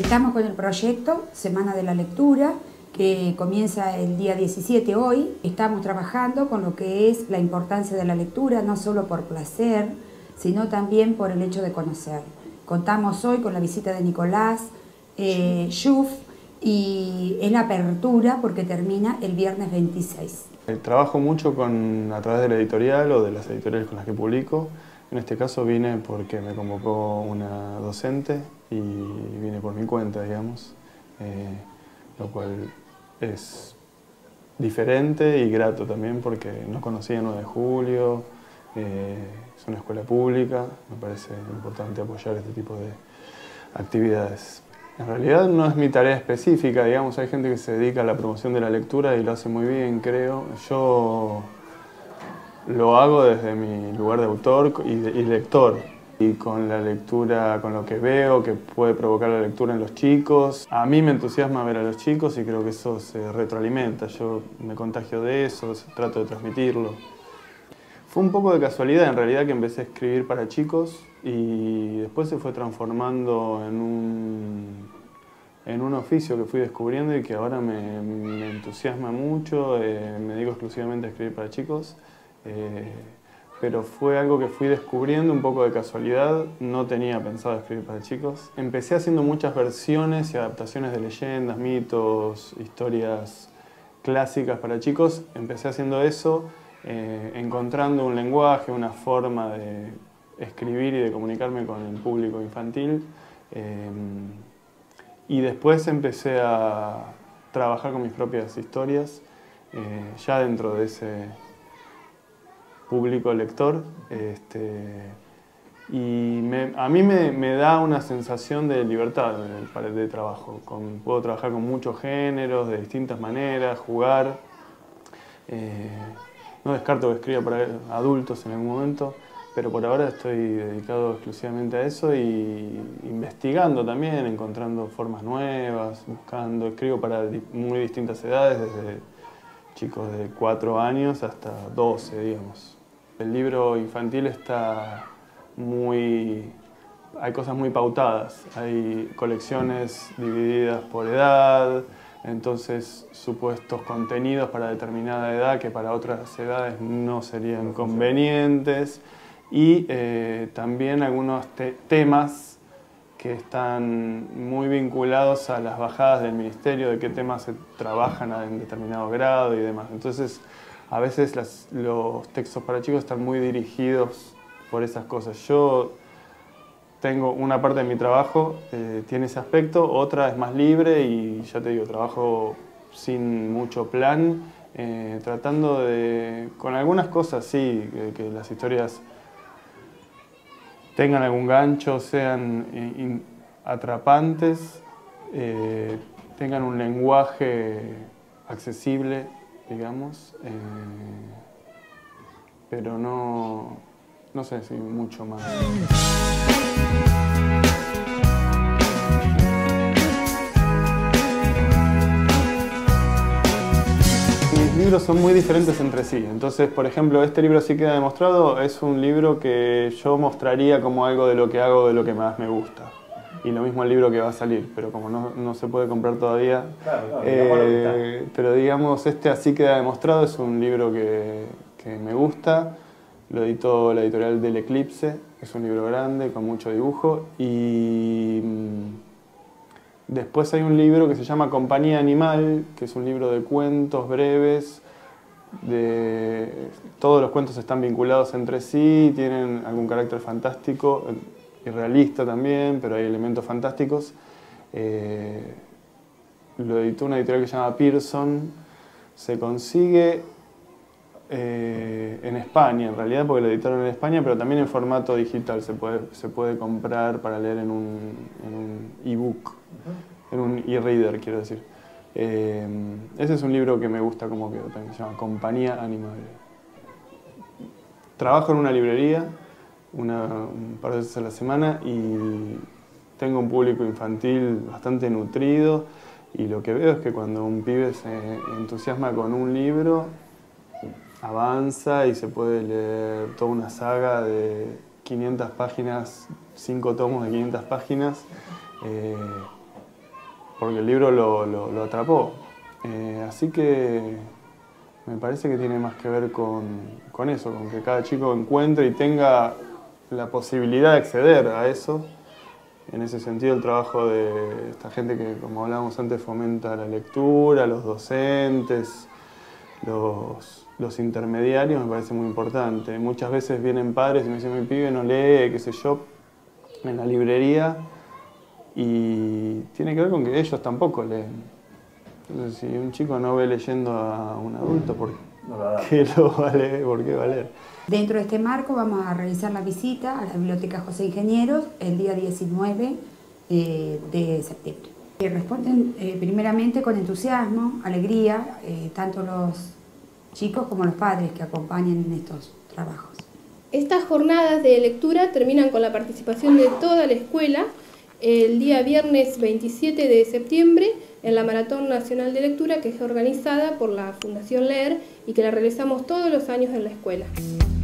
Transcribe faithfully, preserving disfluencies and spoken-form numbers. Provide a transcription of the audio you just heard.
Estamos con el proyecto Semana de la Lectura, que comienza el día diecisiete hoy. Estamos trabajando con lo que es la importancia de la lectura, no solo por placer, sino también por el hecho de conocer. Contamos hoy con la visita de Nicolás eh, Schuff, y es la apertura porque termina el viernes veintiséis. Trabajo mucho con, a través de la editorial o de las editoriales con las que publico. En este caso vine porque me convocó una docente y vine por mi cuenta, digamos, eh, lo cual es diferente y grato también porque no conocía nueve de julio, eh, es una escuela pública, me parece importante apoyar este tipo de actividades. En realidad no es mi tarea específica, digamos, hay gente que se dedica a la promoción de la lectura y lo hace muy bien, creo. Yo lo hago desde mi lugar de autor y, de, y lector, y con la lectura, con lo que veo que puede provocar la lectura en los chicos. A mí me entusiasma ver a los chicos y creo que eso se retroalimenta, yo me contagio de eso, trato de transmitirlo. Fue un poco de casualidad en realidad que empecé a escribir para chicos y después se fue transformando en un, en un oficio que fui descubriendo y que ahora me, me entusiasma mucho. Eh, me dedico exclusivamente a escribir para chicos, eh, pero fue algo que fui descubriendo un poco de casualidad. No tenía pensado escribir para chicos. Empecé haciendo muchas versiones y adaptaciones de leyendas, mitos, historias clásicas para chicos. Empecé haciendo eso. Eh, encontrando un lenguaje, una forma de escribir y de comunicarme con el público infantil. Eh, y después empecé a trabajar con mis propias historias, eh, ya dentro de ese público lector. Este, y me, a mí me, me da una sensación de libertad de, de trabajo. Con, puedo trabajar con muchos géneros, de distintas maneras, jugar. Eh, No descarto que escriba para adultos en algún momento, pero por ahora estoy dedicado exclusivamente a eso y investigando también, encontrando formas nuevas, buscando. Escribo para muy distintas edades, desde chicos de cuatro años hasta doce, digamos. El libro infantil está muy... hay cosas muy pautadas, hay colecciones divididas por edad, entonces supuestos contenidos para determinada edad que para otras edades no serían convenientes, y eh, también algunos te temas que están muy vinculados a las bajadas del ministerio, de qué temas se trabajan en determinado grado y demás. Entonces a veces las, los textos para chicos están muy dirigidos por esas cosas. Yo tengo una parte de mi trabajo, eh, tiene ese aspecto, otra es más libre y ya te digo, trabajo sin mucho plan, eh, tratando de, con algunas cosas sí, que, que las historias tengan algún gancho, sean in, atrapantes, eh, tengan un lenguaje accesible, digamos, eh, pero no, no sé si mucho más. Mis libros son muy diferentes entre sí, entonces, por ejemplo, este libro Sí queda demostrado es un libro que yo mostraría como algo de lo que hago, de lo que más me gusta. Y lo mismo el libro que va a salir, pero como no, no se puede comprar todavía. Claro, claro, eh, pero digamos, este Así queda demostrado es un libro que, que me gusta. Lo editó la editorial del Eclipse, es un libro grande, con mucho dibujo. Y después hay un libro que se llama Compañía Animal, que es un libro de cuentos breves. De, todos los cuentos están vinculados entre sí, tienen algún carácter fantástico y realista también, pero hay elementos fantásticos. Eh, lo editó una editorial que se llama Pearson. Se consigue eh, en España, en realidad, porque lo editaron en España, pero también en formato digital. Se puede, se puede comprar para leer en un, en un ebook, en un e-reader, quiero decir. Eh, ese es un libro que me gusta como quedó también, se llama Compañía Animal. Trabajo en una librería una, un par de veces a la semana y tengo un público infantil bastante nutrido, y lo que veo es que cuando un pibe se entusiasma con un libro, avanza y se puede leer toda una saga de quinientas páginas, cinco tomos de quinientas páginas. Eh, porque el libro lo, lo, lo atrapó. Eh, así que me parece que tiene más que ver con, con eso, con que cada chico encuentre y tenga la posibilidad de acceder a eso. En ese sentido, el trabajo de esta gente que, como hablábamos antes, fomenta la lectura, los docentes, los, los intermediarios, me parece muy importante. Muchas veces vienen padres y me dicen, mi pibe no lee, qué sé yo, en la librería, y tiene que ver con que ellos tampoco leen. Entonces, si un chico no ve leyendo a un adulto, ¿por qué lo va a leer? ¿Por qué va a leer? Dentro de este marco vamos a realizar la visita a la Biblioteca José Ingenieros el día diecinueve eh, de septiembre. Eh, responden eh, primeramente con entusiasmo, alegría, eh, tanto los chicos como los padres que acompañan en estos trabajos. Estas jornadas de lectura terminan con la participación de toda la escuela el día viernes veintisiete de septiembre en la Maratón Nacional de Lectura, que es organizada por la Fundación Leer y que la realizamos todos los años en la escuela.